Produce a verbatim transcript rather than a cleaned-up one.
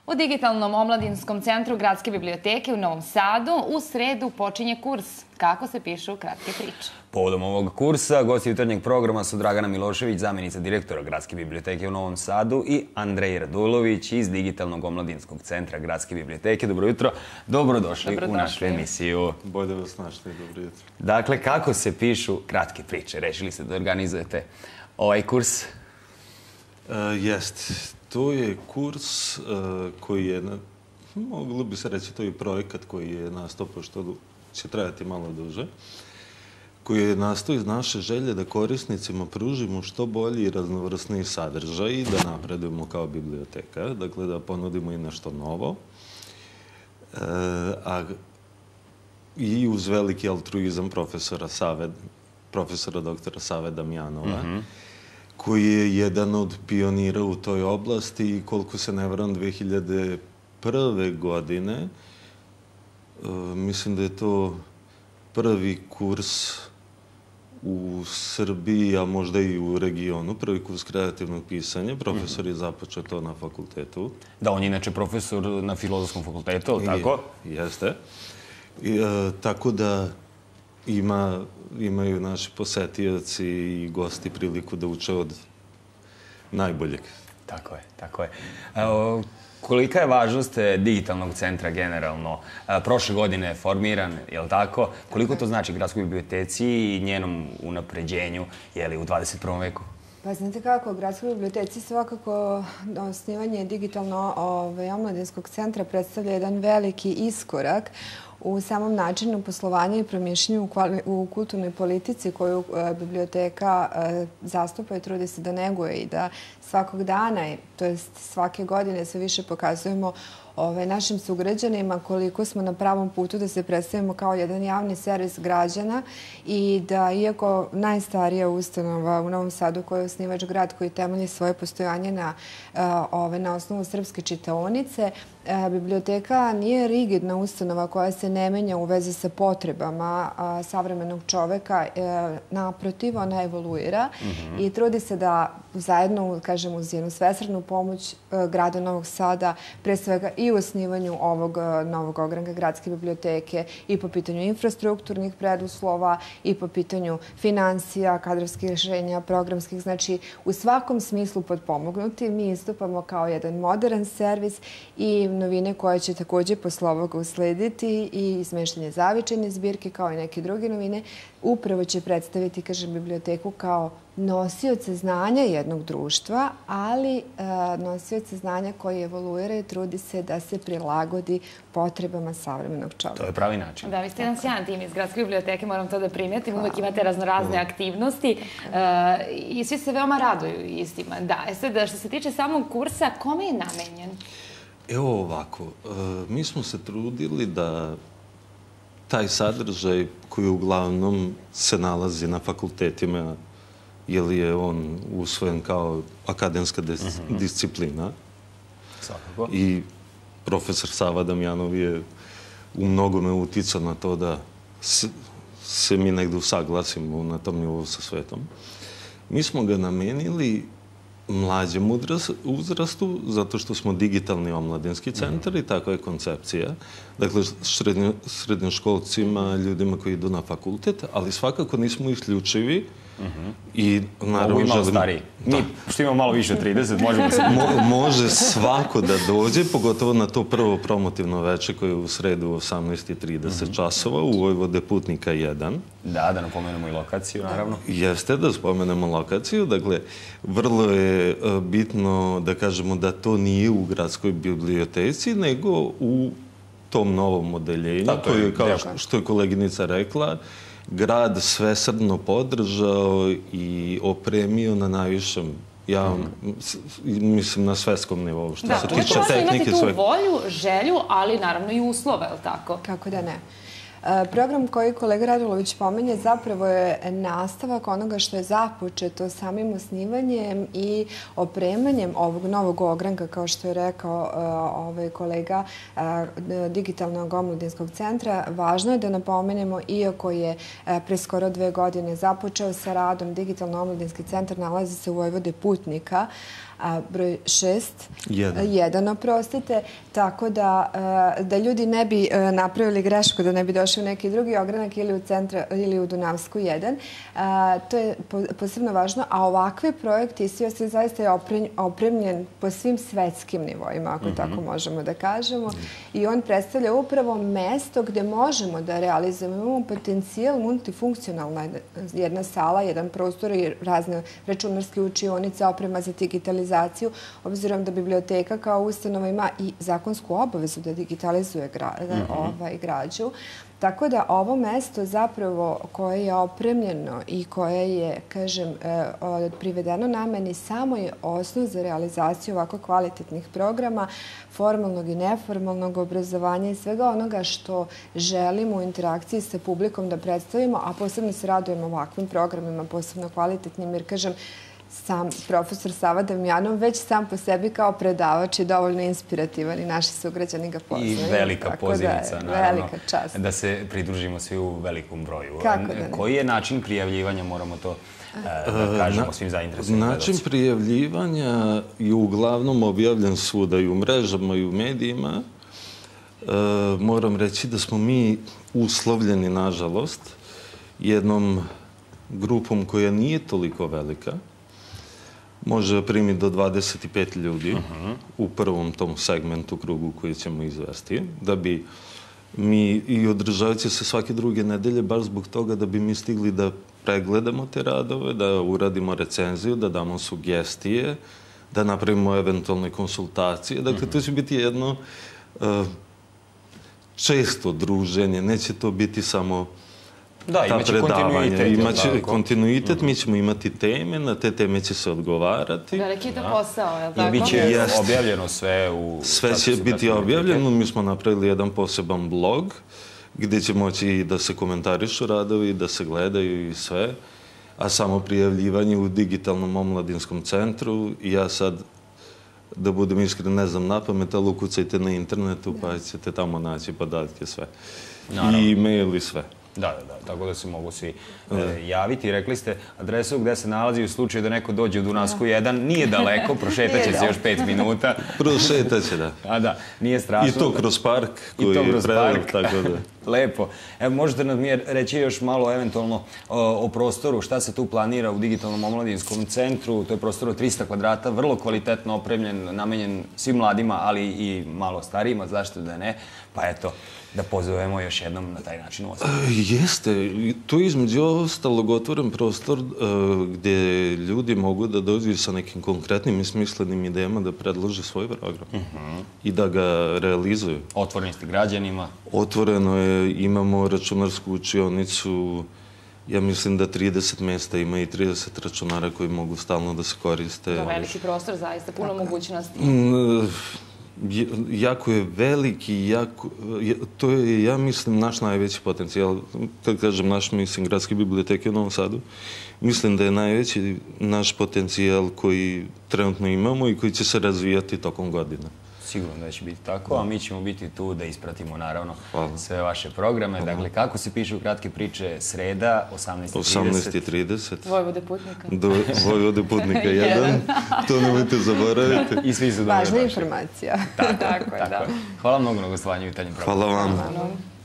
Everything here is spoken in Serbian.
U Digitalnom omladinskom centru Gradske biblioteke u Novom Sadu u sredu počinje kurs Kako se pišu kratke priče. Povodom ovog kursa, gosti jutarnjeg programa su Dragana Milošević, zamjenica direktora Gradske biblioteke u Novom Sadu, i Andrej Radulović iz Digitalnog omladinskog centra Gradske biblioteke. Dobro jutro, dobrodošli u našu emisiju. Bolje vas našli, dobro jutro. Dakle, kako se pišu kratke priče? Rešili ste da organizujete ovaj kurs? Jest. To je kurs koji je, moglo bi se reći, to je projekat koji je nastao, pošto će trajati malo duže, koji je nastao iz naše želje da korisnicima pružimo što bolji i raznovrsniji sadržaj i da napredujemo kao biblioteka, dakle da ponudimo i nešto novo. I uz veliki altruizam profesora Save, profesora doktora Save Damjanova, koji je jedan od pionira u toj oblasti i koliko se ne varam dve hiljade prve. godine, mislim da je to prvi kurs u Srbiji, a možda i u regionu, prvi kurs kreativnog pisanja. Profesor je započeo to na fakultetu. Da, on je inače profesor na Filozofskom fakultetu, ali tako? Jeste. Tako da imaju naši posetioci i gosti priliku da uče od najboljeg. Tako je, tako je. Kolika je važnost digitalnog centra generalno? Prošle godine je formiran, je li tako? Koliko to znači Gradskoj biblioteci i njenom unapređenju, je li, u dvadeset prvom veku? Pa znate kako, Gradskoj biblioteci svakako osnivanje digitalno-omladinskog centra predstavlja jedan veliki iskorak u samom načinu poslovanja i promišljanju u kulturnoj politici koju biblioteka zastupa i trudi se da neguje i da svakog dana, to jest svake godine, sve više pokazujemo našim sugrađanima koliko smo na pravom putu da se predstavimo kao jedan javni servis građana i da, iako najstarija ustanova u Novom Sadu koja je osnivač grad koji temelji svoje postojanje na osnovu srpske čitaonice, biblioteka nije rigidna ustanova koja se ne menja u vezi sa potrebama savremenog čoveka. Naprotiv, ona evoluira i trudi se da zajedno, kažem, uz jednu svesrdnu pomoć grada Novog Sada, pre svega i u osnivanju ovog novog ogranka Gradske biblioteke i po pitanju infrastrukturnih preduslova i po pitanju finansija, kadrovskih rešenja, programskih, znači u svakom smislu potpomognuti. Mi istupamo kao jedan modern servis i novine koje će također posle ovoga uslediti i izmeštanje zavičajne zbirke kao i neke druge novine upravo će predstaviti, kažem, biblioteku kao nosioce znanja jednog društva, ali nosioce znanja koji evoluira i trudi se da se prilagodi potrebama savremenog čovjeka. To je pravi način. Da, vi ste jedan sjajan tim iz Gradske biblioteke, moram to da primetim. Uvijek imate raznorazne aktivnosti i svi se veoma raduju istima. Da, sad, što se tiče samog kursa, kome je namenjen? Evo ovako, mi smo se trudili da taj sadržaj koji uglavnom se nalazi na fakultetima, jer je on usvojen kao akademska disciplina. Svakako. I profesor Sava Damjanov je u mnogome uticao na to da se mi negde usaglasimo na tom nivou sa svetom. Mi smo ga namenili mlađem uzrastu, zato što smo digitalni omladinski centar i takva je koncepcija. Dakle, srednjoškolcima, ljudima koji idu na fakultet, ali svakako nismo isključivi. Mogu i malo stariji. Mi, što imamo malo više od trideset, možemo se... Može svako da dođe, pogotovo na to prvo promotivno veče koje je u sredu u osamnaest i trideset časova u Vojvode Putnika jedan. Da, da napomenemo i lokaciju, naravno. Jeste da spomenemo lokaciju. Dakle, vrlo je bitno da kažemo da to nije u Gradskoj biblioteci, nego u tom novom odeljenju, koje, kao što je koleginica rekla, grad svesrdno podržao i opremio na najvišem, ja mislim na svetskom nivou. Da, uvijek možete imati tu volju, želju, ali naravno i uslove, je li tako? Kako da ne. Program koji kolega Radulović pomenje zapravo je nastavak onoga što je započeto samim osnivanjem i opremanjem ovog novog ogranka, kao što je rekao ovaj kolega Digitalnog omladinskog centra. Važno je da napomenemo, iako je pre skoro dve godine započeo sa radom, Digitalno omladinski centar nalazi se u Vojvode Putnika, a broj šest, Jedan. jedan, oprostite, tako da, da ljudi ne bi napravili grešku, da ne bi došli u neki drugi ogranak ili u centra ili u Dunavsku jedan. To je posebno važno, a ovakve projekte i svi ostali zaista je opremljen po svim svetskim nivoima, ako tako možemo da kažemo. I on predstavlja upravo mesto gde možemo da realizujemo. Imamo potencijal, multifunkcionalna jedna sala, jedan prostor i razne računarske učionice, oprema za digitalizaciju, obzirom da biblioteka kao ustanova ima i zakonsku obavezu da digitalizuje građu. Tako da ovo mesto zapravo koje je opremljeno i koje je, kažem, privedeno nameni samo je osnov za realizaciju ovako kvalitetnih programa, formalnog i neformalnog obrazovanja i svega onoga što želimo u interakciji sa publikom da predstavimo, a posebno se radujemo ovakvim programima, posebno kvalitetnim, jer, kažem, sam profesor Sava Damjanov već sam po sebi kao predavač je dovoljno inspirativan i naši sugrađani ga poznaju. I velika pozivnica, naravno, da se pridružimo svi u velikom broju. Koji je način prijavljivanja, moramo to da kažemo svim zainteresovanim gledalcima? Način prijavljivanja je uglavnom objavljen svuda i u mrežama i u medijima. Moram reći da smo mi uslovljeni, nažalost, jednom grupom koja nije toliko velika. Može primiti do dvadeset pet ljudi u prvom tom segmentu krugu koji ćemo izvesti, da bi mi i održavajući se svake druge nedelje, baš zbog toga da bi mi stigli da pregledamo te radove, da uradimo recenziju, da damo sugestije, da napravimo eventualne konsultacije. Dakle, to će biti jedno često druženje, neće to biti samo ta predavanja. Imaće kontinuitet, mi ćemo imati teme, na te teme će se odgovarati. Veliki je to posao, je li tako? I bit će objavljeno sve u... Sve će biti objavljeno. Mi smo napravili jedan poseban blog gdje će moći da se komentarišu radovi, da se gledaju i sve. A samo prijavljivanje u digitalnom omladinskom centru. Ja sad, da budem iskren, ne znam napamet, ali ukucajte na internetu pa ćete tamo naći podatke sve. I e-mail i sve. Da, da, da, tako da se mogu svi javiti. Rekli ste adresu gde se nalazi u slučaju da neko dođe u Dunavsku jedan. Nije daleko, prošetat će se još pet minuta. Prošetat će, da. A da, nije strašno. I to kroz park koji je prevelik, tako da. Lepo. Evo, možete nam reći još malo eventualno o prostoru, šta se tu planira u digitalnom omladinskom centru. To je prostor od trista kvadrata, vrlo kvalitetno opremljen, namenjen svim mladima, ali i malo starijima, zašto da ne. Pa eto, da pozovemo još jednom na taj način u osnovu. Jeste. Tu je između ostalog otvoren prostor gdje ljudi mogu da dođu sa nekim konkretnim i smislenim idejama da predlože svoj program i da ga realizuju. Otvoreni ste građanima? Otvoreno je, imamo računarsku učionicu, ja mislim da trideset mesta ima i trideset računara koji mogu stalno da se koriste. To je veliki prostor, zaista, puno mogućnosti. Jako je veliki, to je, ja mislim, naš najveći potencijal. Kad kažem naš, mislim, Gradske biblioteke u Novom Sadu. Mislim da je najveći naš potencijal koji trenutno imamo i koji će se razvijati tokom godina. Sigurno da će biti tako, a mi ćemo biti tu da ispratimo, naravno, sve vaše programe. Dakle, kako se pišu kratke priče? Sreda, osamnaest i trideset. Vojvode Putnika. Vojvode Putnika jedan. To nemojte zaboraviti. I svi su dobro došli. Važna informacija. Tako je, da. Hvala mnogo na gostovanju u Italijom. Hvala vam.